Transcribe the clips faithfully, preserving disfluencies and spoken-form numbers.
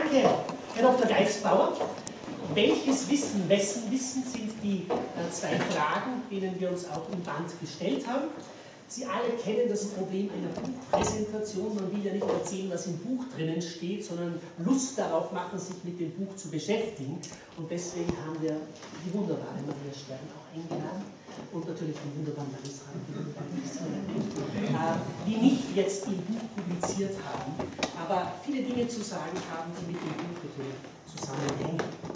Danke, Herr Doktor Geisbauer. Welches Wissen, wessen Wissen sind die äh, zwei Fragen, denen wir uns auch im Band gestellt haben. Sie alle kennen das Problem einer Buchpräsentation. Man will ja nicht erzählen, was im Buch drinnen steht, sondern Lust darauf machen, sich mit dem Buch zu beschäftigen. Und deswegen haben wir die wunderbare Maria Stern auch eingeladen und natürlich den wunderbaren Landesrat, äh, die nicht jetzt im Buch publiziert haben, aber viele Dinge zu sagen haben, die mit dem Buch natürlich zusammenhängen.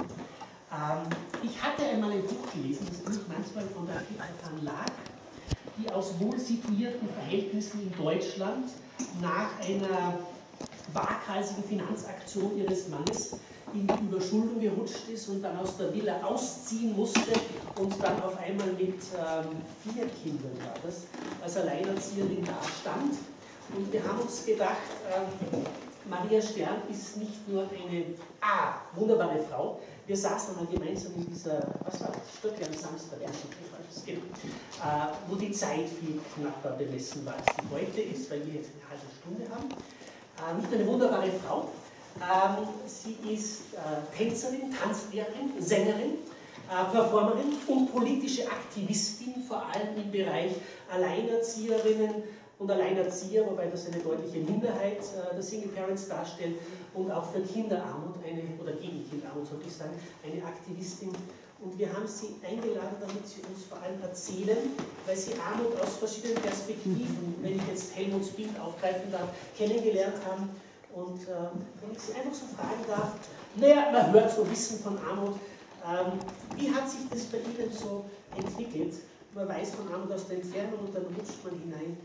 Ähm, ich hatte einmal ein Buch gelesen, das Buch manchmal von der Van Laak, die aus wohl situierten Verhältnissen in Deutschland nach einer waghalsigen Finanzaktion ihres Mannes in die Überschuldung gerutscht ist und dann aus der Villa ausziehen musste und dann auf einmal mit ähm, vier Kindern war das, als Alleinerzieherin dastand. Und wir haben uns gedacht, ähm, Maria Stern ist nicht nur eine ah, wunderbare Frau. Wir saßen einmal gemeinsam in dieser, was war das, Stöckle am Samstag, genau, äh, wo die Zeit viel knapper bemessen war, als sie heute ist, weil wir jetzt eine halbe Stunde haben. Äh, nicht eine wunderbare Frau. Ähm, sie ist äh, Tänzerin, Tanzlehrerin, Sängerin, äh, Performerin und politische Aktivistin, vor allem im Bereich Alleinerzieherinnen und Alleinerzieher, wobei das eine deutliche Minderheit äh, der Single Parents darstellt, und auch für Kinderarmut, eine, oder gegen Kinderarmut sollte ich sagen, eine Aktivistin. Und wir haben sie eingeladen, damit sie uns vor allem erzählen, weil sie Armut aus verschiedenen Perspektiven, wenn ich jetzt Helmuts Bild aufgreifen darf, kennengelernt haben. Und äh, wenn ich Sie einfach so fragen darf, naja, man hört so Wissen von Armut, ähm, wie hat sich das bei Ihnen so entwickelt? Man weiß von Armut aus der Entfernung und dann rutscht man hinein.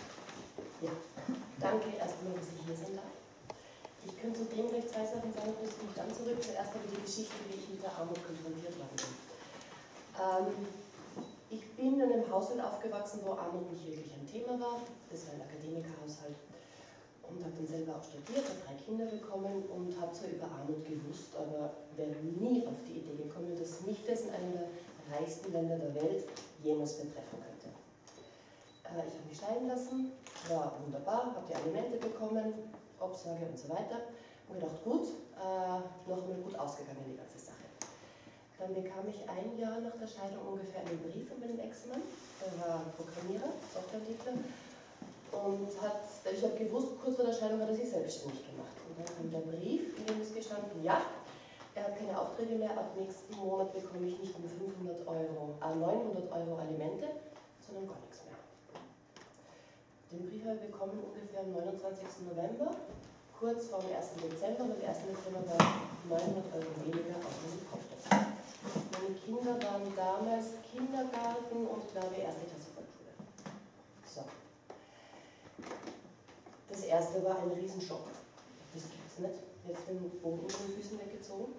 Ja, danke erstmal, dass ich hier sein darf. Ich könnte zu dem gleich zwei Sachen sagen, das kommt dann zurück. Zuerst aber die Geschichte, wie ich mit der Armut konfrontiert worden bin. Ähm, ich bin in einem Haushalt aufgewachsen, wo Armut nicht wirklich ein Thema war. Das war ein Akademikerhaushalt. Und habe dann selber auch studiert, habe drei Kinder bekommen und habe zwar über Armut gewusst, aber wäre nie auf die Idee gekommen, dass mich das in einem der reichsten Länder der Welt jemals betreffen könnte. Äh, ich habe mich scheiden lassen, war wunderbar, habe die Alimente bekommen, Obsorge und so weiter und gedacht, gut, äh, noch einmal gut ausgegangen die ganze Sache. Dann bekam ich ein Jahr nach der Scheidung ungefähr einen Brief von meinem Ex-Mann, der war Programmierer, Softwareentwickler. Und hat, ich habe gewusst, kurz vor der Scheidung hat er sich selbstständig gemacht. Und dann kam der Brief, in dem ist gestanden, ja, er hat keine Aufträge mehr, ab nächsten Monat bekomme ich nicht nur fünfhundert Euro, äh, neunhundert Euro Alimente, sondern gar nichts mehr. Den Brief habe ich bekommen ungefähr am neunundzwanzigsten November, kurz vor dem ersten Dezember, und am ersten Dezember waren neunhundert Euro weniger auf meinem Konto. Meine Kinder waren damals Kindergarten und glaube erste Klasse Volksschule. So. Das erste war ein Riesenschock. Das gibt's nicht. Jetzt den Boden unter den Füßen weggezogen.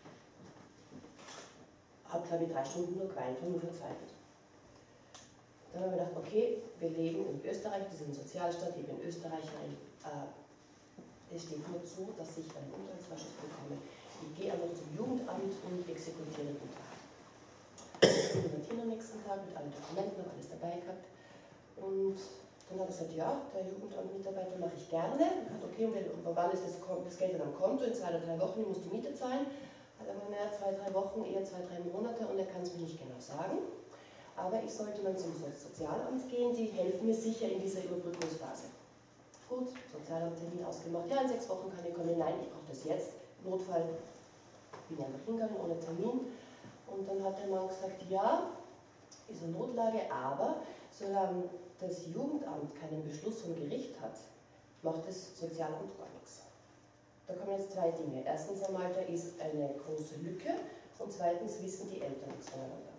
Habe, glaube ich, drei Stunden nur geweint und nur verzweifelt. Dann habe ich gedacht, okay, wir leben in Österreich, wir sind ein Sozialstaat, ich bin Österreicherin. Äh, es steht nur zu, dass ich einen Unterhaltsvorschuss bekomme. Ich gehe einfach zum Jugendamt und exekutiere den Unterhalt. Ich bin mit Martina am nächsten Tag mit allen Dokumenten und alles dabei gehabt. Und dann hat er gesagt, ja, der Jugendamtmitarbeiter mache ich gerne. Er hat okay, und wann ist das, das Geld dann am Konto? In zwei oder drei Wochen, ich muss die Miete zahlen. Hat er gesagt, naja, zwei, drei Wochen, eher zwei, drei Monate, und er kann es mir nicht genau sagen. Aber ich sollte dann zum Sozialamt gehen, die helfen mir sicher in dieser Überbrückungsphase. Gut, Sozialamttermin ausgemacht, ja, in sechs Wochen kann ich kommen, nein, ich brauche das jetzt. Notfall, bin ja noch hingegangen ohne Termin. Und dann hat der Mann gesagt, ja, ist eine Notlage, aber solange das Jugendamt keinen Beschluss vom Gericht hat, macht das Sozialamt gar nichts. Da kommen jetzt zwei Dinge. Erstens einmal, da ist eine große Lücke, und zweitens wissen die Eltern nichts voneinander.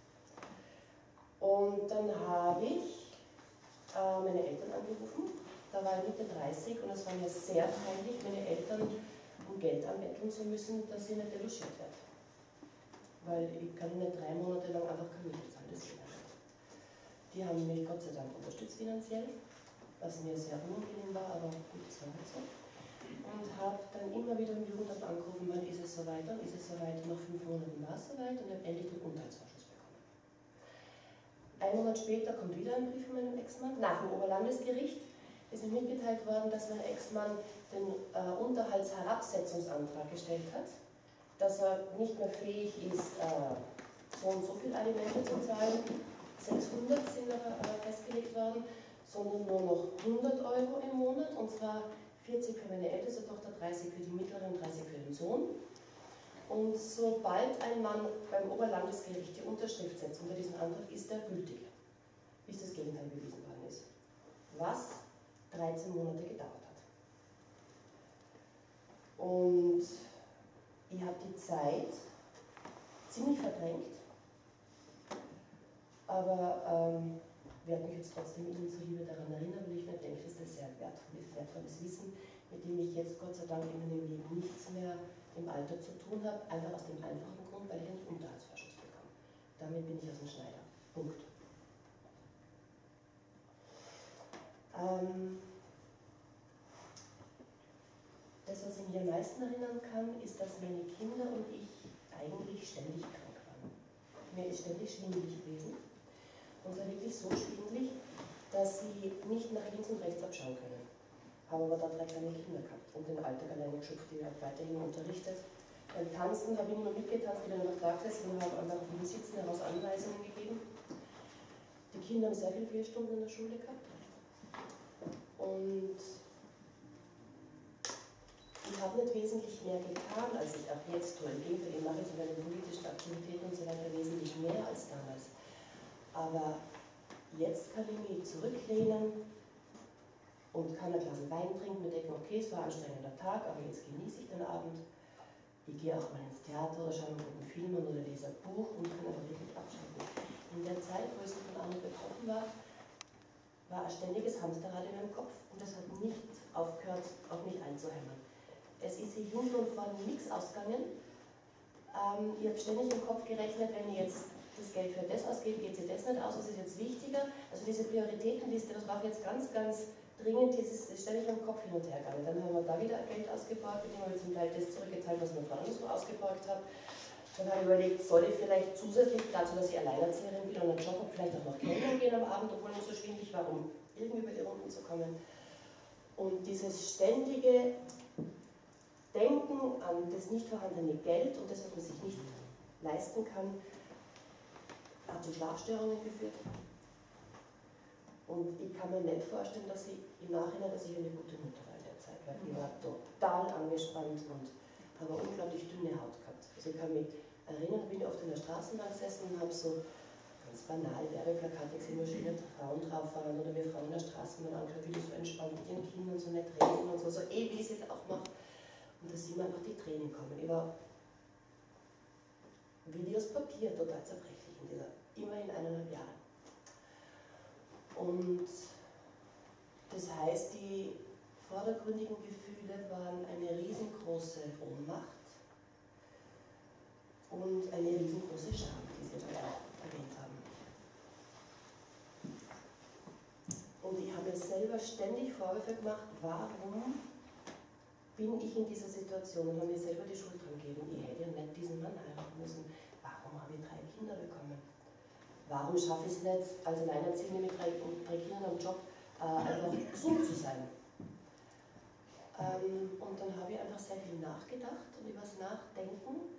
Und dann habe ich äh, meine Eltern angerufen, da war ich Mitte dreißig, und es war mir sehr peinlich, meine Eltern um Geld anbetteln zu müssen, dass sie nicht delogiert wird. Weil ich kann nicht drei Monate lang einfach keine Miete zahlen, das geht nicht. Die haben mich Gott sei Dank unterstützt finanziell, was mir sehr unangenehm war, aber gut, das war halt so. Und habe dann immer wieder im Jugendamt angerufen, wann ist es soweit, dann ist es soweit, nach fünf Monaten war es soweit, und habe endlich den Unterhaltsvorschuss bekommen. Ein Monat später kommt wieder ein Brief von meinem Ex-Mann, nach dem Oberlandesgericht. ist mir mitgeteilt worden, dass mein Ex-Mann den äh, Unterhaltsherabsetzungsantrag gestellt hat, dass er nicht mehr fähig ist, äh, so und so viel Alimente zu zahlen. sechshundert sind aber äh, festgelegt worden, sondern nur noch hundert Euro im Monat, und zwar vierzig für meine älteste Tochter, dreißig für die mittlere und dreißig für den Sohn. Und sobald ein Mann beim Oberlandesgericht die Unterschrift setzt unter diesen Antrag, ist er gültig, bis das Gegenteil bewiesen worden ist. Was dreizehn Monate gedauert hat. Und ich habe die Zeit ziemlich verdrängt, aber ähm, werde mich jetzt trotzdem Ihnen zuliebe daran erinnern, weil ich mir denke, dass das sehr wertvolles, wertvolles Wissen, mit dem ich jetzt Gott sei Dank in meinem Leben nichts mehr im Alter zu tun habe, einfach aus dem einfachen Grund, weil ich einen Unterhaltsvorschuss bekomme. Damit bin ich aus dem Schneider. Punkt. Ähm, das, was ich mich am meisten erinnern kann, ist, dass meine Kinder und ich eigentlich ständig krank waren. Mir ist ständig schwindelig gewesen. Und zwar wirklich so schwindelig, dass sie nicht nach links und rechts abschauen können. Habe aber da drei kleine Kinder gehabt und den Alltag alleine geschupft, die habe weiterhin unterrichtet. Beim Tanzen habe ich nicht mehr mitgetanzt, die dann am Tag gesessen und habe einfach auf dem Sitzen heraus Anweisungen gegeben. Die Kinder haben sehr viele Fehlstunden in der Schule gehabt. Und ich habe nicht wesentlich mehr getan, als ich auch jetzt tue. Im Gegenteil, ich mache jetzt in meinen politischen Aktivitäten und so weiter wesentlich mehr als damals. Aber jetzt kann ich mich zurücklehnen und kann ein Glas Wein trinken und denken, okay, es war ein anstrengender Tag, aber jetzt genieße ich den Abend. Ich gehe auch mal ins Theater oder schaue einen guten Film an oder lese ein Buch und kann aber wirklich abschalten. In der Zeit, wo ich von Armut betroffen war, war ein ständiges Hamsterrad in meinem Kopf und das hat nicht aufgehört, auf mich einzuhämmern. Es ist hier hinten und vorne nichts ausgegangen. Ähm, ich habe ständig im Kopf gerechnet, wenn ich jetzt das Geld für das ausgebe, geht sich das nicht aus, was ist jetzt wichtiger? Also diese Prioritätenliste, das brauche ich jetzt ganz, ganz dringend, das ist ständig im Kopf hin und her gegangen. Dann haben wir da wieder Geld ausgeborgt, mit dem habe ich zum Teil das zurückgezahlt, was mein Freund so ausgeborgt hat. Dann habe ich überlegt, soll ich vielleicht zusätzlich dazu, dass ich Alleinerzieherin bin und einen Job habe, vielleicht auch noch Kellner gehen am Abend, obwohl ich so schwindelig war, um irgendwie über die Runden zu kommen. Und dieses ständige Denken an das nicht vorhandene Geld und das, was man sich nicht leisten kann, hat zu Schlafstörungen geführt. Und ich kann mir nicht vorstellen, dass ich im Nachhinein, dass ich eine gute Mutter war in der Zeit, weil ich war total angespannt und habe eine unglaublich dünne Haut gehabt. Also ich kann mich erinnern, bin ich oft in der Straßenbahn gesessen und habe so ganz banal Werbeplakate gesehen, wo schöne Frauen drauf waren oder mir Frauen in der Straßenbahn angeschaut, wie die so entspannt mit ihren Kindern so nicht reden und so, so eh wie ich es jetzt auch mache. Und da sind mir einfach die Tränen kommen. Ich war wie aus Papier total zerbrechlich in dieser, immerhin eineinhalb Jahre. Und das heißt, die vordergründigen Gefühle waren eine riesengroße Ohnmacht und eine riesengroße Scham, die Sie da auch erwähnt haben. Und ich habe mir selber ständig Vorwürfe gemacht, warum bin ich in dieser Situation, und habe mir selber die Schuld dran gegeben. Ich hätte ja nicht diesen Mann heiraten müssen. Warum habe ich drei Kinder bekommen? Warum schaffe ich es nicht, als Alleinerziehende mit drei, drei Kindern am Job äh, einfach gesund zu sein? Ähm, und dann habe ich einfach sehr viel nachgedacht und über das Nachdenken.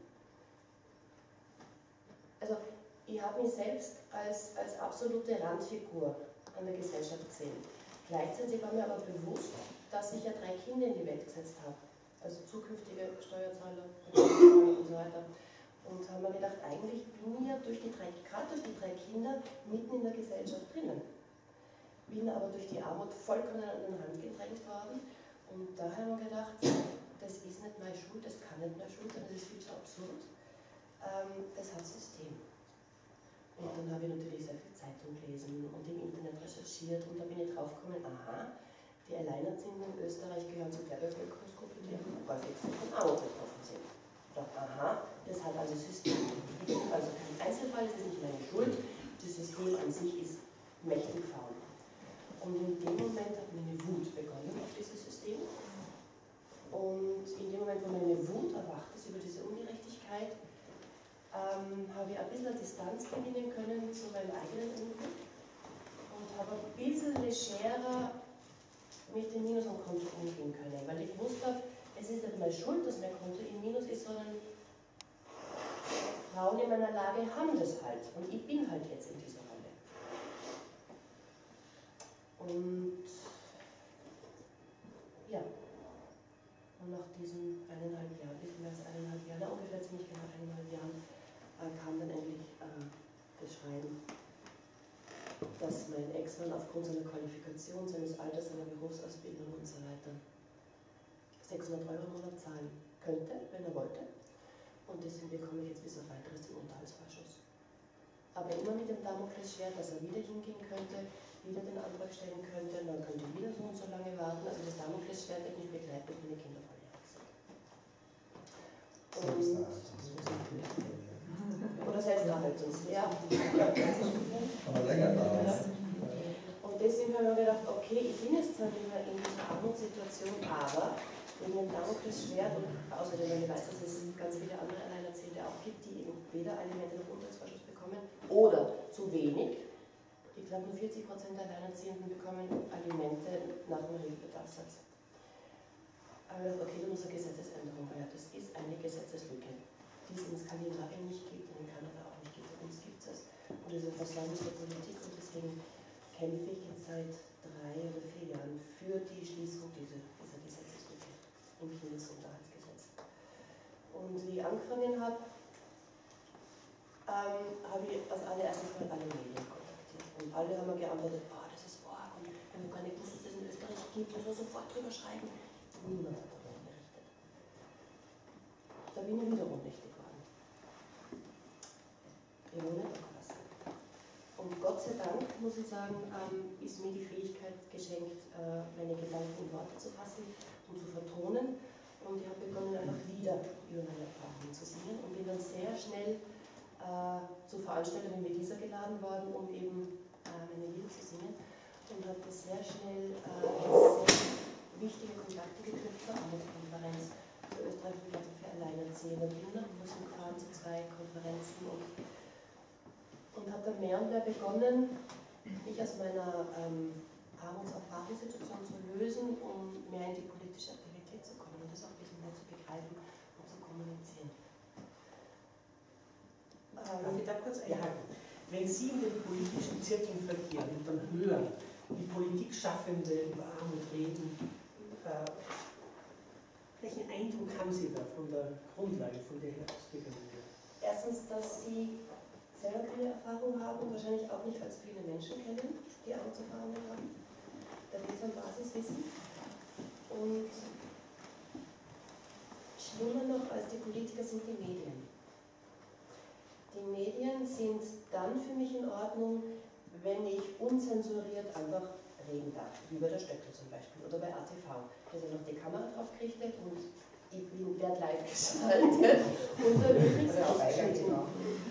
Also ich habe mich selbst als, als absolute Randfigur an der Gesellschaft gesehen. Gleichzeitig war mir aber bewusst, dass ich ja drei Kinder in die Welt gesetzt habe, also zukünftige Steuerzahler und so weiter. Und haben mir gedacht, eigentlich bin ich ja durch die drei, gerade durch die drei Kinder mitten in der Gesellschaft drinnen. Bin aber durch die Armut vollkommen an den Rand gedrängt worden. Und da haben wir gedacht, das ist nicht meine Schuld, das kann nicht meine Schuld sein, das ist viel zu absurd. Ähm, das hat System. Und dann habe ich natürlich sehr viel Zeitung gelesen und im Internet recherchiert und da bin ich draufgekommen, aha, die Alleinerziehenden in Österreich gehören zu der Bevölkerungsgruppe, die am häufigsten von Armut betroffen sind. Ich dachte, aha, das hat also System. Ich bin also kein Einzelfall, das ist nicht meine Schuld, das System an sich ist mächtig faul. Und in dem Moment hat meine Wut begonnen auf dieses System. Und in dem Moment, wo meine Wut erwacht ist über diese Ungerechtigkeit, ähm, habe ich ein bisschen Distanz gewinnen können zu meinem eigenen Unglück und habe ein bisschen legerer mit dem Minus am Konto umgehen können, weil ich gewusst habe, es ist nicht meine Schuld, dass mein Konto im Minus ist, sondern Frauen in meiner Lage haben das halt und ich bin halt jetzt in dieser Rolle. Und ja, und nach diesen eineinhalb Jahren, bisschen mehr als eineinhalb Jahren, ungefähr ziemlich genau eineinhalb Jahren, äh, kam dann endlich äh, das Schreiben, dass mein Ex-Mann aufgrund seiner Qualifikation, seines Alters, seiner Berufsausbildung und so weiter sechshundert Euro im Monat zahlen könnte, wenn er wollte. Und deswegen bekomme ich jetzt bis auf weiteres den Unterhaltsvorschuss. Aber immer mit dem Damoklesschwert, dass er wieder hingehen könnte, wieder den Antrag stellen könnte, und dann könnte ich wieder so und so lange warten. Also das Damoklesschwert wird mich begleiten, bis meine Kinder volljährig sind. Oder Selbsterhaltungs, ja. Aber länger da. Und deswegen habe ich mir gedacht, okay, ich bin jetzt zwar nicht mehr in dieser Armutssituation, aber wegen dem Damoklesschwert und außerdem, weil ich weiß, dass es ganz viele andere Alleinerziehende auch gibt, die eben weder Alimente noch Unterhaltsvorschuss bekommen oder zu wenig. Ich glaube, nur vierzig Prozent der Alleinerziehenden bekommen Alimente nach dem Regelbedarfssatz. Aber ich dachte, okay, da muss eine Gesetzesänderung her. Das ist eine Gesetzeslücke, die es in Skandinavien nicht gibt und in Kanada auch nicht gibt. Bei uns gibt es. Und das ist ein Versäumnis der Politik und deswegen kämpfe ich jetzt seit drei oder vier Jahren für die Schließung dieser, dieser Gesetzeslücke im Kindesunterhaltsgesetz. Und wie ich angefangen habe, ähm, habe ich als allererstes mal alle Medien kontaktiert. Und alle haben mir geantwortet, oh, das ist arg und ich habe gar nicht gewusst, dass es das in Österreich gibt, muss man sofort drüber schreiben. Niemand hat darüber berichtet. Da bin ich wieder ohnmächtig geworden. Ich wohne in Klasse. Und Gott sei Dank, muss ich sagen, ähm, ist mir die Fähigkeit geschenkt, äh, meine Gedanken in Worte zu fassen und zu vertonen. Und ich habe begonnen, einfach Lieder über meine Erfahrungen zu singen und bin dann sehr schnell äh, zu Veranstaltungen wie dieser geladen worden, um eben äh, meine Lieder zu singen. Und habe das sehr schnell äh, sehr wichtige Kontakte geknüpft zur Armutskonferenz, für Österreich und für Alleinerziehende. Bin nach Brüssel gefahren zu zwei Konferenzen und und habe dann mehr und mehr begonnen, mich aus meiner ähm, Armutserfahrungssituation zu lösen, um mehr in die politische Aktivität zu kommen und das auch ein bisschen mehr zu begreifen und zu kommunizieren. Darf ich da kurz einhaken? Wenn Sie in den politischen Zirkeln verkehren und dann hören, wie Politikschaffende über Armut reden, äh, welchen Eindruck haben Sie da von der Grundlage, von der her ausgegangen wird? Erstens, dass Sie selber keine Erfahrung haben und wahrscheinlich auch nicht als viele Menschen kennen, die Armutserfahrungen haben. Da geht es um Basiswissen. Und schlimmer noch als die Politiker sind die Medien. Die Medien sind dann für mich in Ordnung, wenn ich unzensuriert einfach reden darf, wie bei der Stöckl zum Beispiel oder bei A T V. Da ist ja noch die Kamera drauf gerichtet und ich bin werde live geschaltet und da wird nichts ausgeschnitten.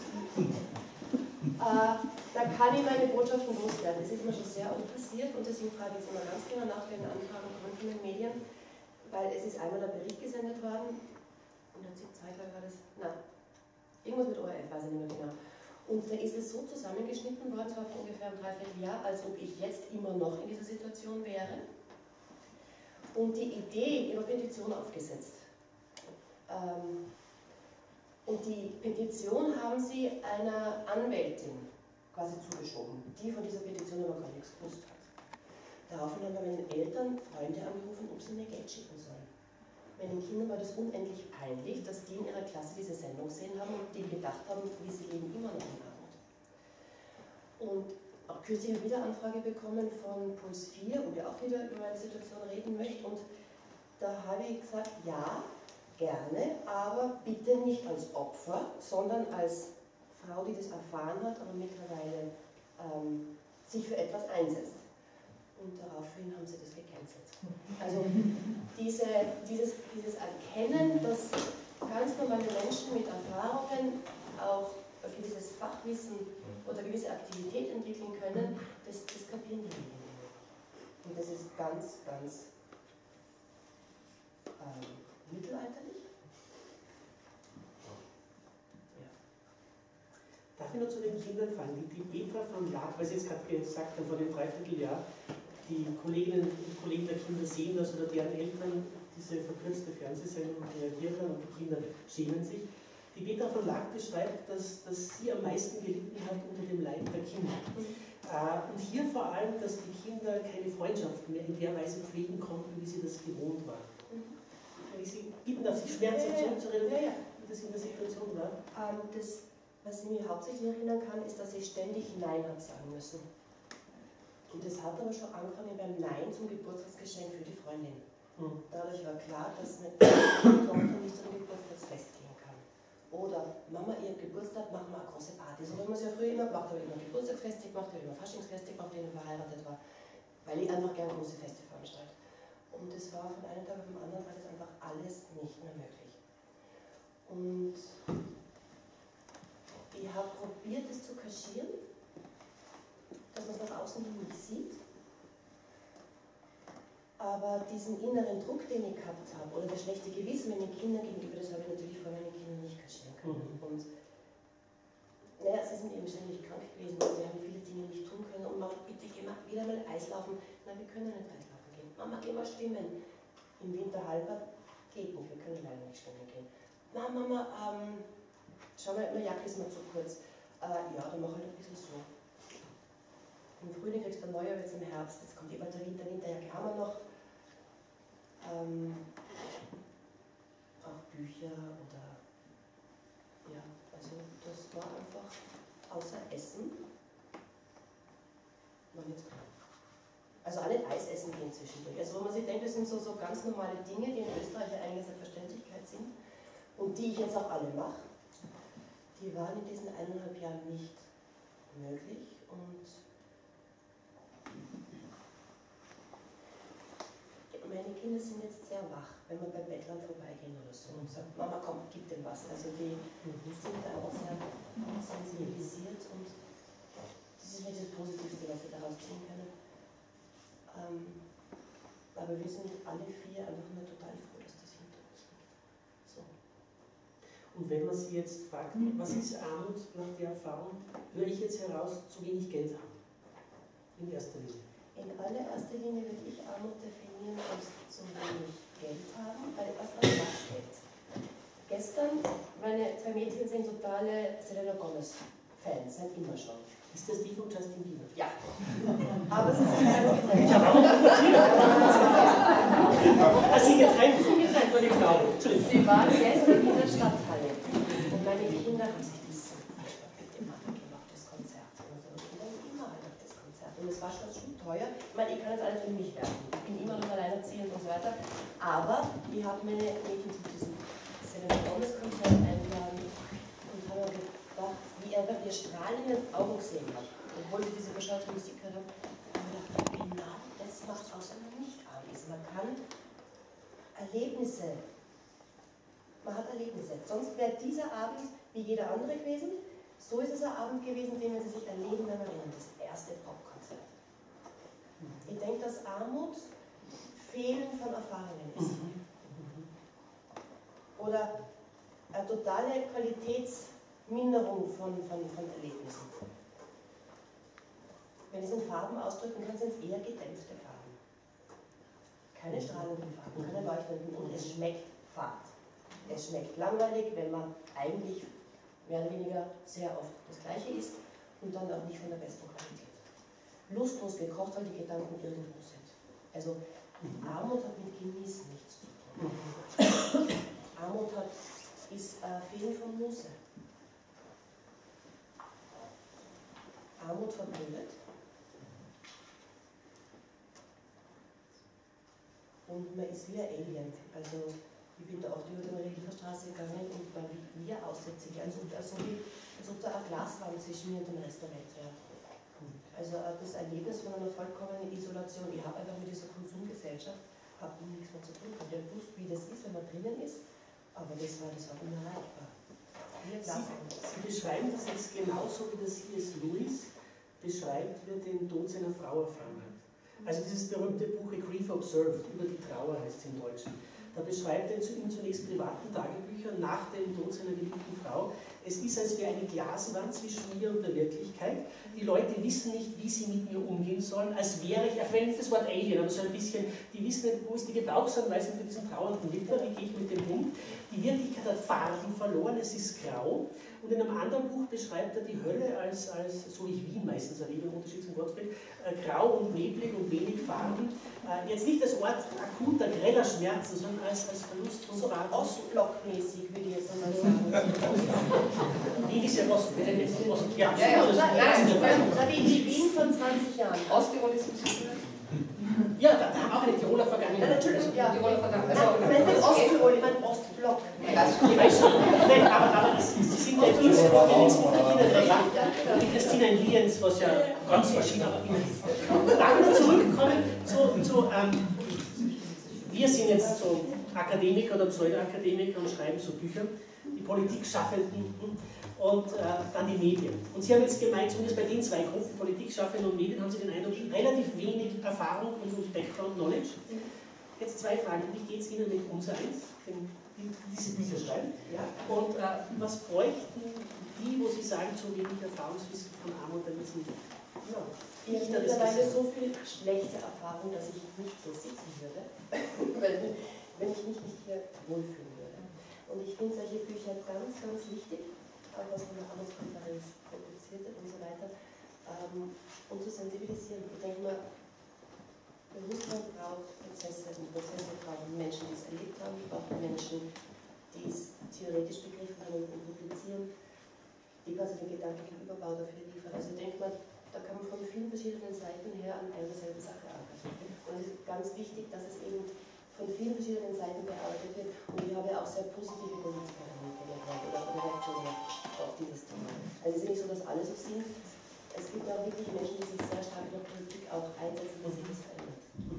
Äh, da kann ich meine Botschaften loswerden. Das ist mir schon sehr oft passiert und deswegen frage ich jetzt immer ganz genau nach, wenn Anfragen kommen von den Medien, weil es ist einmal ein Bericht gesendet worden und dann zig zwei, glaube ich, war das, nein, irgendwas mit O R F, weiß ich nicht mehr genau. Und da ist es so zusammengeschnitten worden, zwar vor ungefähr einem Dreivierteljahr, als ob ich jetzt immer noch in dieser Situation wäre. Und die Idee über Petition aufgesetzt. Ähm, Und die Petition haben sie einer Anwältin quasi zugeschoben, die von dieser Petition aber gar nichts gewusst hat. Daraufhin haben meine Eltern Freunde angerufen, ob sie mir Geld schicken sollen. Meinen Kindern war das unendlich peinlich, dass die in ihrer Klasse diese Sendung gesehen haben und die gedacht haben, wie sie leben immer noch in Armut. Und auch kürzlich habe ich wieder Anfrage bekommen von Puls vier, wo wir auch wieder über meine Situation reden möchten. Und da habe ich gesagt, ja, gerne, aber bitte nicht als Opfer, sondern als Frau, die das erfahren hat, aber mittlerweile ähm, sich für etwas einsetzt. Und daraufhin haben sie das gecancelt. Also diese, dieses, dieses Erkennen, dass ganz normale Menschen mit Erfahrungen auch ein gewisses Fachwissen oder gewisse Aktivität entwickeln können, das, das kapieren die Medien nicht. Und das ist ganz, ganz ähm, mittelalterlich. Ja. Darf ich nur zu den Kindern fallen? Die, die Petra von Lag, was ich jetzt gerade gesagt habe, vor dem Dreivierteljahr, die Kolleginnen und Kollegen der Kinder sehen das oder deren Eltern diese verkürzte Fernsehsendung reagiert haben und die Kinder schämen sich. Die Petra von Lack beschreibt, dass, dass sie am meisten gelitten hat unter dem Leid der Kinder. Äh, und hier vor allem, dass die Kinder keine Freundschaften mehr in der Weise pflegen konnten, wie sie das gewohnt waren. Wenn ich Sie bitten darf, sich schmerzhaft ja, ja, zurückzureden, ja, ja. wie das in der Situation war. Ähm, das, was ich mir hauptsächlich erinnern kann, ist, dass ich ständig Nein habe sagen müssen. Und das hat aber schon angefangen beim Nein zum Geburtstagsgeschenk für die Freundin. Hm. Dadurch war klar, dass eine Tochter nicht zum Geburtstagsfest gehen kann. Oder Mama, ihr Geburtstag, machen wir eine große Party. So wie man es ja früher immer gemacht hat. Ich habe immer Geburtstagsfeste gemacht, ich habe immer Faschingsfeste gemacht, wenn ich verheiratet war. Weil ich einfach gerne große Feste veranstalte. Und das war von einem Tag auf den anderen war das einfach alles nicht mehr möglich. Und ich habe probiert, es zu kaschieren, dass man es nach außen hin nicht sieht. Aber diesen inneren Druck, den ich gehabt habe, oder das schlechte Gewissen meinen Kindern gegenüber, das habe ich natürlich vor meinen Kindern nicht kaschieren können. Mhm. Und naja, sie sind eben ständig krank gewesen und sie haben viele Dinge nicht tun können. Und Mama, bitte geh mal wieder mal Eislaufen. Nein, wir können nicht Eislaufen gehen. Mama, geh mal schwimmen. Im Winter halber geht nicht, wir können leider nicht schwimmen gehen. Na Mama, ähm, schau mal, meine Jacke ist mir zu kurz. Äh, ja, dann mach halt ein bisschen so. Im Frühling kriegst du ein neuer, jetzt im Herbst, jetzt kommt immer der Winter, Winterjacke haben wir noch. Ähm, auch Bücher oder, ja, also das war einfach, außer Essen, war nichts dran. Also auch nicht Eis essen gehen zwischendurch. Also wo man sich denkt, das sind so, so ganz normale Dinge, die in Österreich ja eigentlich Selbstverständlichkeit sind und die ich jetzt auch alle mache, die waren in diesen eineinhalb Jahren nicht möglich. Und meine Kinder sind jetzt sehr wach, wenn wir beim Bettlern vorbeigehen oder so und sagen, Mama, komm, gib dem was. Also die, die sind da auch sehr sensibilisiert und das ist nicht das Positivste, was wir daraus ziehen können. Ähm, aber wir sind alle vier einfach nur total froh, dass das hinter uns liegt. So. Und wenn man Sie jetzt fragt, was ist Armut nach der Erfahrung, höre ich jetzt heraus, zu wenig Geld haben. In erster Linie. In allererster Linie würde ich Armut definieren als zu wenig Geld haben, weil was man sagt Geld. Gestern, meine zwei Mädchen sind totale Selena Gomez-Fans, seit immer schon. Ist das die von Justin Bieber? Ja. Aber sie sind ganz getrennt. Ich habe auch also Sie getrennt, Sie getrennt, würde ich glauben. Sie waren gestern in der Stadthalle und meine Kinder haben sich das bitte Mama, geh mal auf das Konzert. Und unsere Kinder gehen immer halt auf das Konzert. Und es war schon, schon teuer. Ich meine, ich kann jetzt alles für mich werfen. Ich bin immer noch alleinerziehend und so weiter. Aber ich habe meine Mädchen zu diesem Selena Gomez-Konzert eingeladen und habe gedacht, wie er einfach ihr strahlenden Augen gesehen hat, obwohl sie diese bescheuerte Musik gehört haben. Und ich dachte, genau das macht aus, wenn man nicht arm ist. Man kann Erlebnisse, man hat Erlebnisse. Sonst wäre dieser Abend wie jeder andere gewesen. So ist es ein Abend gewesen, den wir sich erleben, wenn man erinnern, das erste Popkonzert. Ich denke, dass Armut Fehlen von Erfahrungen ist. Oder eine totale Qualitätsminderung von, von, von Erlebnissen. Wenn ich es in Farben ausdrücken kann, sind es eher gedämpfte Farben. Keine strahlenden Farben, keine leuchtenden und es schmeckt fad. Es schmeckt langweilig, wenn man eigentlich mehr oder weniger sehr oft das Gleiche isst und dann auch nicht von der besten Qualität. Lustlos gekocht, weil die Gedanken irgendwo sind. Also Armut hat mit Genießen nichts zu tun. Armut hat, ist äh, Fehlen von Muße. Armut verbindet. Und man ist wie ein Alien. Also ich bin da oft über die Marienstraße gegangen und man liegt wie ein Aussätzig, also, also wie, als ob da eine Glaswand zwischen mir und dem Rest der Welt wäre. Also das Erlebnis von einer vollkommenen Isolation. Ich habe einfach mit dieser Konsumgesellschaft habe nichts mehr zu tun. Ich habe gewusst, wie das ist, wenn man drinnen ist, aber das war, das war unerreichbar. Sie, Sie beschreiben das jetzt genauso, wie das C S Lewis beschreibt, wie er den Tod seiner Frau erfahren hat. Also dieses berühmte Buch A Grief Observed, über die Trauer heißt es im Deutschen. Da beschreibt er in zunächst privaten Tagebüchern nach dem Tod seiner geliebten Frau, Es ist, als wäre eine Glaswand zwischen mir und der Wirklichkeit. Die Leute wissen nicht, wie sie mit mir umgehen sollen, als wäre ich, ich nicht das Wort Alien, aber so ein bisschen, die wissen nicht, wo ist die Gebrauchsanweisung für diesen trauernden Witwer, wie gehe ich mit dem um. Die Wirklichkeit hat Farben verloren, es ist grau. Und in einem anderen Buch beschreibt er die Hölle als, als so wie ich Wien meistens erlebe, im Unterschied zum Gottfried, äh, grau und neblig und wenig Farben. Äh, jetzt nicht als Ort akuter, greller Schmerzen, sondern als, als Verlust von So Farben. Ostblockmäßig, würde ich jetzt einmal sagen. Wien ist ja Ost, wir reden jetzt von Ost. Ja, Ja, ja. das ist Da wie die Wien von zwanzig Jahren. Osttirol ist ein bisschen. ja, da, da haben wir auch eine Tiroler Ja, Vergangenheit. natürlich, ja. Tiroler Vergangenheit. Nein, Also, wenn es es geht- Osttirol, ich meine Ostblock. Ich weiß schon, nein, aber, aber es, sie sind ja jetzt nicht so Ja, genau. die Christina in Lienz, was ja ganz verschieden ist. Dann wieder zurückkommen zu, zu ähm, wir sind jetzt so Akademiker oder Pseudo-Akademiker und schreiben so Bücher, die Politikschaffenden und äh, dann die Medien. Und Sie haben jetzt gemeint, zumindest bei den zwei Gruppen, Politikschaffenden und Medien, haben Sie den Eindruck, relativ wenig Erfahrung und Background-Knowledge. Jetzt zwei Fragen. Wie geht es Ihnen mit unser eins, die diese Bücher schreiben? Ja. Und äh, was bräuchten die, wo Sie sagen, zu wenig Erfahrungswissen von Armut, damit Sie ja, Ich habe mittlerweile so viel schlechte Erfahrung, dass ich nicht hier sitzen würde, wenn, wenn ich mich nicht hier wohlfühlen würde. Und ich finde solche Bücher ganz, ganz wichtig, auch was von der Armutskonferenz publiziert wird und so weiter, ähm, um zu sensibilisieren. Ich denke mal, Bewusstsein braucht Prozesse und Prozesse brauchen Menschen, die es erlebt haben, brauchen Menschen, die es theoretisch begriffen haben und publizieren, die quasi den gedanklichen Überbau dafür liefern. Also ich denke mal, da kann man von vielen verschiedenen Seiten her an einer selben Sache arbeiten. Und es ist ganz wichtig, dass es eben von vielen verschiedenen Seiten bearbeitet wird. Und ich habe auch sehr positive Berichtsparameter gehört oder Reaktionen auf dieses Thema. Also es ist nicht so, dass alle so sind. Es gibt auch wirklich Menschen, die sich sehr stark in der Politik auch einsetzen, dass sich das verändert.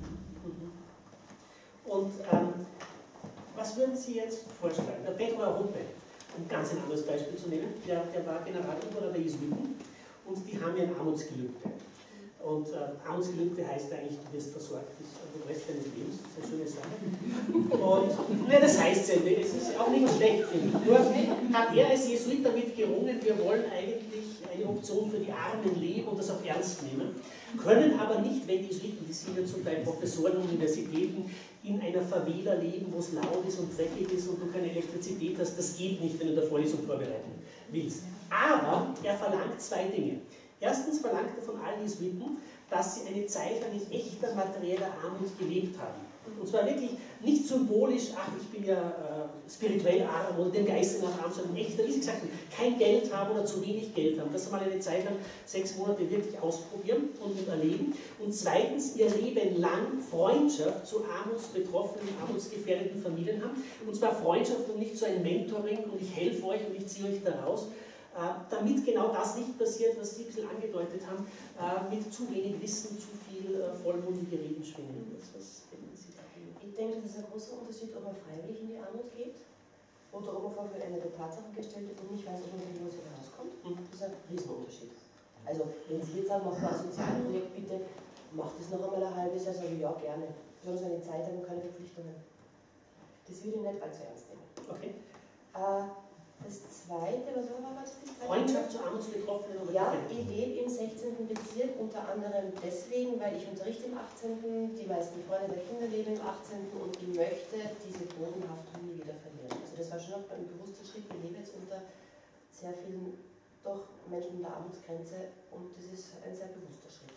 Und ähm, was würden Sie jetzt vorschlagen? Der Pedro Arrupe, um ganz ein anderes Beispiel zu nehmen, der, der war Generaloberhaupt der Jesuiten und die haben ja ein Armutsgelübde. Und äh, Armutsgelübde heißt eigentlich, du wirst versorgt bis den Rest deines Lebens, das ist eine schöne Sache. Und ne, das heißt ja, es ist auch nicht schlecht, finde ich. Nur hat er als Jesuit damit gerungen, wir wollen eigentlich eine Option für die Armen leben und das auch ernst nehmen, können aber nicht, wenn die Jesuiten, die sind ja zum Teil Professoren und Universitäten, in einer Favela leben, wo es laut ist und dreckig ist und du keine Elektrizität hast, das geht nicht, wenn du der Vorlesung vorbereiten willst. Aber er verlangt zwei Dinge. Erstens verlangt er von allen Jesuiten, dass sie eine Zeit lang in echter materieller Armut gelebt haben. Und zwar wirklich nicht symbolisch, ach, ich bin ja äh, spirituell arm oder dem Geiste nach arm, sondern echter, wie Sie gesagt haben, kein Geld haben oder zu wenig Geld haben. Das mal eine Zeit lang, sechs Monate wirklich ausprobieren und erleben. Und zweitens, ihr Leben lang Freundschaft zu armutsbetroffenen, armutsgefährdeten Familien haben. Und zwar Freundschaft und nicht so ein Mentoring und ich helfe euch und ich ziehe euch da raus. Äh, damit genau das nicht passiert, was Sie ein bisschen angedeutet haben, äh, mit zu wenig Wissen, zu viel äh, vollmundige Reden schwingen. Was, was denken Sie da? Ich denke, das ist ein großer Unterschied, ob man freiwillig in die Armut geht oder ob man vor vollendete Tatsachen gestellt wird und nicht weiß, ob man mit was wieder rauskommt. Das ist ein Riesenunterschied. Also, wenn Sie jetzt sagen, mach mal ein Sozialprojekt, bitte macht das noch einmal ein halbes Jahr, sage ich ja, gerne. Besonders eine Zeit haben, keine Verpflichtungen. Das würde ich nicht allzu ernst nehmen. Okay. Äh, Das zweite, was war das? Die zweite? Freundschaft zu Armutsbetroffenen oder Ja, Gefährdeten? ich lebe im sechzehnten Bezirk, unter anderem deswegen, weil ich unterrichte im achtzehnten Die meisten Freunde der Kinder leben im achtzehnten und ich möchte diese Bodenhaftung nie wieder verlieren. Also das war schon auch ein bewusster Schritt. Ich lebe jetzt unter sehr vielen doch Menschen unter Armutsgrenze und das ist ein sehr bewusster Schritt,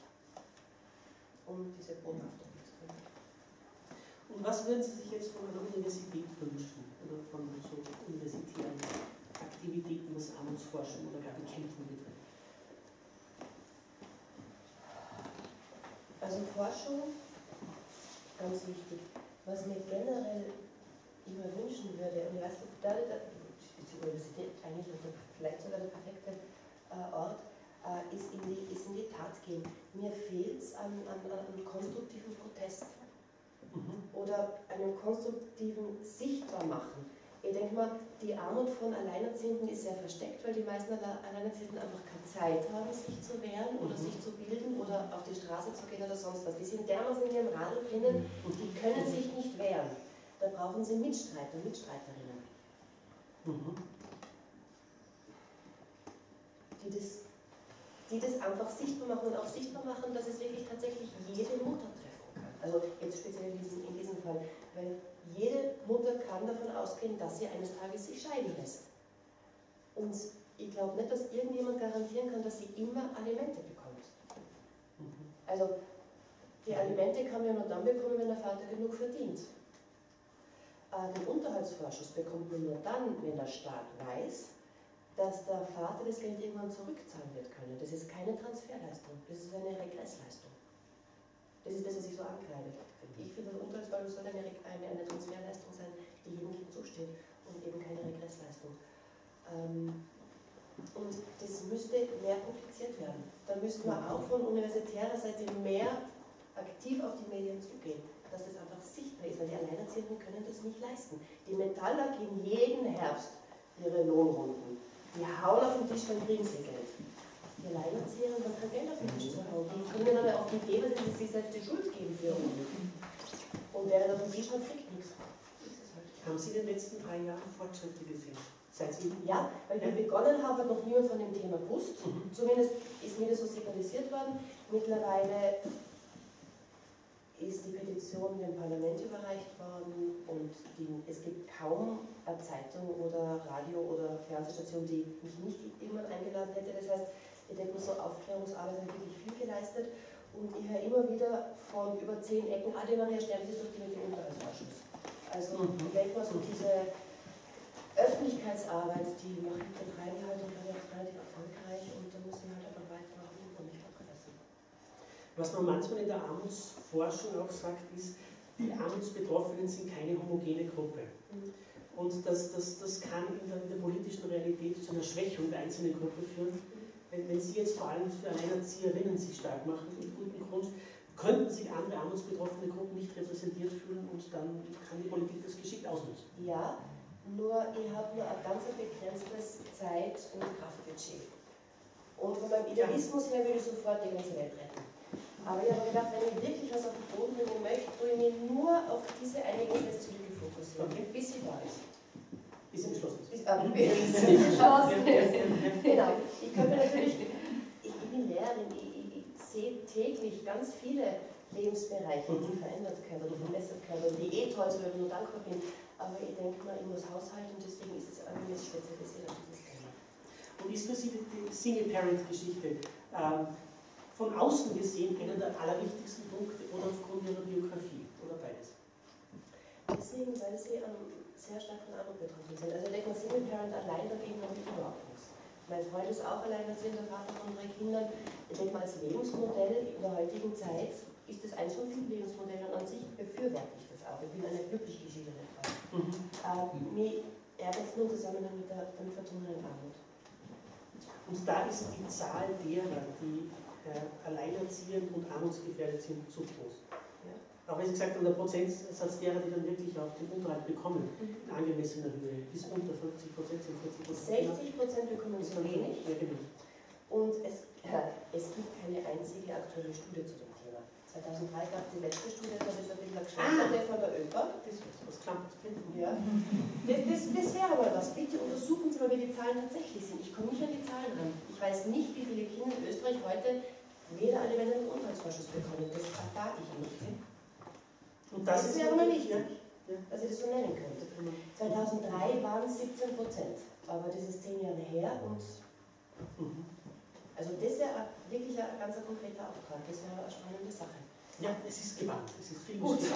um diese Bodenhaftung zu verlieren. Und was würden Sie sich jetzt von einer Universität wünschen? Oder von so universitären Aktivitäten, was Armutsforschung oder gar Bekämpfung betrifft? Also Forschung, ganz wichtig. Was mir generell immer wünschen würde, und ich weiß nicht, da ist die Universität eigentlich vielleicht sogar der perfekte äh, Ort, äh, ist, in die, ist in die Tat gehen. Mir fehlt es an, an, an einem konstruktiven Protest. Oder einem konstruktiven Sichtbarmachen. Ich denke mal, die Armut von Alleinerziehenden ist sehr versteckt, weil die meisten Alleinerziehenden einfach keine Zeit haben, sich zu wehren oder sich zu bilden oder auf die Straße zu gehen oder sonst was. Die sind dermaßen in ihrem Radl drinnen und die können sich nicht wehren. Da brauchen sie Mitstreiter, Mitstreiterinnen. Mhm. die das, die das einfach sichtbar machen und auch sichtbar machen, dass es wirklich tatsächlich jede Mutter treffen kann. Also jetzt speziell in diesem, in diesem Fall, weil jede Mutter kann davon ausgehen, dass sie eines Tages sich scheiden lässt. Und ich glaube nicht, dass irgendjemand garantieren kann, dass sie immer Alimente bekommt. Also die Alimente kann man ja nur dann bekommen, wenn der Vater genug verdient. Äh, den Unterhaltsvorschuss bekommt man nur dann, wenn der Staat weiß, dass der Vater das Geld irgendwann zurückzahlen wird können. Das ist keine Transferleistung, das ist eine Regressleistung. Das ist das, was ich so ankreide. Ich finde, der Unterhaltsvorschuss soll eine, eine, eine Transferleistung sein, die jedem Kind zusteht und eben keine Regressleistung. Ähm, und das müsste mehr kompliziert werden. Da müsste man auch von universitärer Seite mehr aktiv auf die Medien zugehen, dass das einfach sichtbar ist, weil die Alleinerziehenden können das nicht leisten. Die Metaller gehen jeden Herbst ihre Lohnrunden. Die hauen auf den Tisch, dann kriegen sie Geld. Die Alleinerziehenden haben kein Geld auf den Tisch zu hauen. Die kommen aber auf die Idee, dass sie sich selbst die Schuld geben würden. Und wer auf den Tisch hat, kriegt nichts. Haben Sie in den letzten drei Jahren Fortschritte gesehen? Seit Sie Ja, weil wir begonnen haben, hat noch niemand von dem Thema gewusst. Mhm. Zumindest ist mir das so signalisiert worden. Mittlerweile ist die Petition dem Parlament überreicht worden und die, es gibt kaum eine Zeitung oder Radio oder Fernsehstation, die mich nicht irgendwann eingeladen hätte. Das heißt, ich denke, so Aufklärungsarbeit hat wirklich viel geleistet und ich höre immer wieder von über zehn Ecken, ah, die Maria Sterlich ist doch die mit dem Unterhaltsausschuss. Also mhm. ich denke mal so diese Öffentlichkeitsarbeit, die mache ich, betreibe ich halt und glaube ich auch relativ erfolgreich und da muss ich halt einfach weitermachen und nicht verpressen. Was man manchmal in der Armutsforschung auch sagt, ist, die Armutsbetroffenen sind keine homogene Gruppe. Mhm. Und das, das, das kann in der, in der politischen Realität zu einer Schwächung der einzelnen Gruppe führen. Mhm. Wenn, wenn Sie jetzt vor allem für Alleinerzieherinnen sich stark machen, mit gutem Grund, könnten sich andere armutsbetroffene Gruppen nicht repräsentiert fühlen und dann kann die Politik das geschickt ausnutzen. Ja. Nur ich habe nur ein ganz begrenztes Zeit- und Kraftbudget. Und von meinem Idealismus her würde ich sofort die ganze Welt retten. Aber ich habe gedacht, wenn ich wirklich was auf den Boden bringen möchte, tue ich mich nur auf diese eine Gesetzeslücke fokussieren, okay. Bis sie da ist. Bis sie beschlossen ist. Bis, äh, bis sie beschlossen ist. Genau. Ich könnte natürlich, ich, ich bin Lehrerin, ich, ich, ich sehe täglich ganz viele Lebensbereiche, die verändert können, die verbessert können, die eh toll sind, weil ich nur dankbar bin. Aber ich denke mal, ich muss haushalten, deswegen ist es irgendwie spezialisiert auf dieses Thema. Und ist für Sie die Single-Parent-Geschichte ähm, von außen gesehen einer der allerwichtigsten Punkte oder aufgrund Ihrer Biografie oder beides? Deswegen, weil Sie ähm, sehr stark von Armut betroffen sind. Also ich denke mal, Single-Parent allein dagegen habe ich überhaupt nichts. Mein Freund ist auch alleinerziehender Vater von drei Kindern. Ich denke mal, als Lebensmodell in der heutigen Zeit ist das eins von vielen Lebensmodellen und an sich befürworte ich das auch. Ich bin eine glücklich geschiedene Frau. Mhm. Ähm, mich ärgert es nur im Zusammenhang mit der vertrunkenen Armut. Und da ist die Zahl derer, die äh, alleinerziehend und armutsgefährdet sind, zu groß. Ja. Aber wie gesagt, der Prozentsatz derer, die dann wirklich auch den Unterhalt bekommen, mhm. in angemessener Höhe, bis unter fünfzig Prozent sind vierzig Prozent. sechzig Prozent bekommen so wenig. Ja, genau. Und es, äh, es gibt keine einzige aktuelle Studie zu dem Thema. zweitausenddrei gab es die letzte Studie, da ist ein bisschen geschlagen, der von der ÖPA. Das ist was Klampes. Ja. Das, das, das wäre aber was. Bitte untersuchen Sie mal, wie die Zahlen tatsächlich sind. Ich komme nicht an die Zahlen ran. Ich weiß nicht, wie viele Kinder in Österreich heute weder Alimente noch Unterhaltsvorschuss bekommen. Das erfahre ich nicht. Und das, das wäre mal wichtig, ja, dass ich das so nennen könnte. zweitausenddrei waren es siebzehn Prozent, aber das ist zehn Jahre her und mhm. Also das wäre wirklich ein ganz konkreter Auftrag, das wäre eine spannende Sache. Ja, es ist gewandt, es ist viel gut.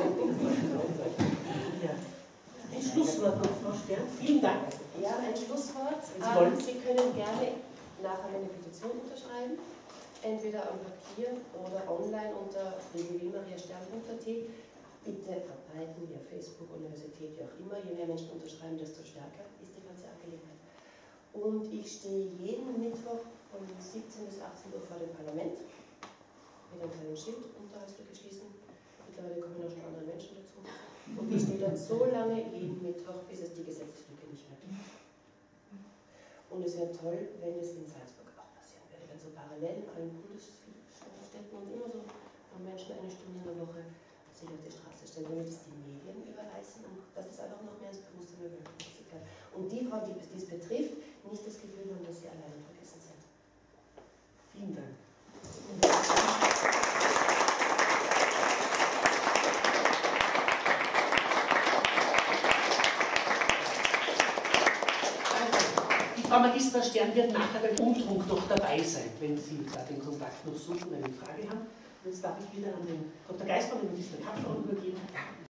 Ja. Ein Schlusswort noch, Frau Stern. Vielen Dank. Ja, ein Schlusswort. Sie, wollen. Sie können gerne nachher eine Petition unterschreiben, entweder am Papier oder online unter w w w punkt maria stern punkt a t. Bitte verbreiten via Facebook, Universität, wie auch immer. Je mehr Menschen unterschreiben, desto stärker ist die ganze Angelegenheit. Und ich stehe jeden Mittwoch von siebzehn bis achtzehn Uhr vor dem Parlament mit einem kleinen Schild, Unterhaltslücke schließen. Mittlerweile kommen auch schon andere Menschen dazu. Und ich stehe dort so lange jeden Mittwoch, bis es die Gesetzeslücke nicht mehr gibt. Und es wäre toll, wenn es in Salzburg auch passieren würde, wenn so parallel in allen Bundesstädten und immer so Menschen eine Stunde in der Woche sich auf die Straße stellen, wenn wir das die Medien überreißen und dass es einfach noch mehr ins Bewusstsein der Bevölkerung kommt. Und die Frauen, die es betrifft, nicht das Gefühl haben, dass sie alleine vergessen sind. Vielen Dank. Die Frau Magister Stern wird nachher beim Umtrunk noch dabei sein, wenn Sie da den Kontakt noch suchen, eine Frage haben. Jetzt darf ich wieder an den Doktor Geismann und Magister Kapfer übergeben.